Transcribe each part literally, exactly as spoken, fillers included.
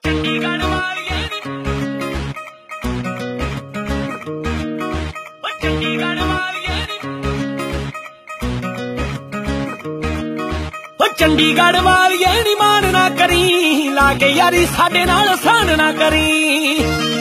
ਚੰਡੀਗੜ੍ਹ ਵਾਲੀਏ ਓ ਚੰਡੀਗੜ੍ਹ ਵਾਲੀਏ ਓ ਚੰਡੀਗੜ੍ਹ ਵਾਲੀਏ ਨੀ ਮਾਣ ਨਾ ਕਰੀ, ਲਾ ਕੇ ਯਾਰੀ ਸਾਡੇ ਨਾਲ ਸਾਨ ਨਾ ਕਰੀ।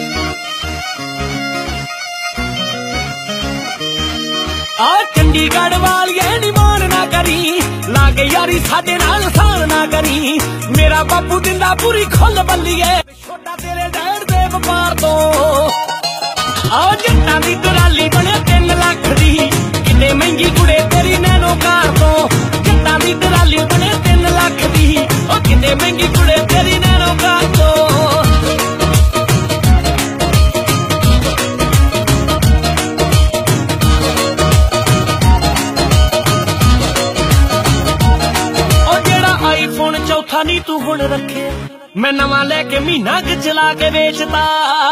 ਆ ਚੰਡੀਗੜ੍ਹ ਵਾਲੀਏ ਨੀ ਮਾਣ ਨਾ ਕਰੀ, ਲਾ ਕੇ ਯਾਰੀ ਸਾਡੇ ਨਾਲ ਸਾਨ ਨਾ ਕਰੀ। ਮੇਰਾ ਬਾਪੂ ਦਿੰਦਾ ਪੂਰੀ ਖੁੱਲ ਬੱਲੀਏ, ਛੋਟਾ ਤੇਰੇ ਡੈਡ ਦੇ ਵਪਾਰ ਤੋਂ। ਆ ਜੱਟਾਂ ਦੀ ਟਰਾਲੀ ਬਣੇ ਤਿੰਨ ਲੱਖ ਦੀ, ਕਿੰਨੇ ਮਹਿੰਗੀ ਕੁੜੇ ਤੇਰੀ ਨੈਨੋ ਕਾਰ ਤੋਂ। ਜੱਟਾਂ ਦੀ ਟਰਾਲੀ ਬਣੇ ਤਿੰਨ ਲੱਖ ਦੀ, ਉਹ ਕਿੰਨੇ ਮਹਿੰਗੀ ਕੁੜੇ ਤੇਰੀ ਨੈਨੋ ਕਾਰ ਤੋਂ। ਆਈਫੋਨ ਚੌਥਾ ਨੀ ਤੂੰ ਹੁਣ ਰੱਖਿਆ, ਮੈਂ ਨਵਾਂ ਲੈ ਕੇ ਮਹੀਨਾ ਕੁ ਚਲਾ ਕੇ ਵੇਚਦਾ।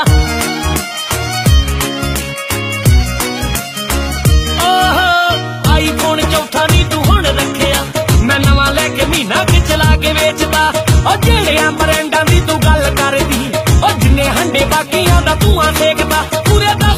ਓਹ ਆਈਫੋਨ ਚੌਥਾ ਨੀ ਤੂੰ ਹੁਣ ਰੱਖਿਆ, ਮੈਂ ਨਵਾਂ ਲੈ ਕੇ ਮਹੀਨਾ ਕੁ ਚਲਾ ਕੇ ਵੇਚਦਾ। ਉਹ ਜਿਹੜਿਆਂ ਬ੍ਰਾਂਡਾਂ ਦੀ ਤੂੰ ਗੱਲ ਕਰਦੀ, ਉਹ ਜਿੰਨੇ ਹੰਡੇ ਬਾਕੀਆਂ ਦਾ ਧੂਆਂ ਸੇਕਦਾ। ਪੂਰੇ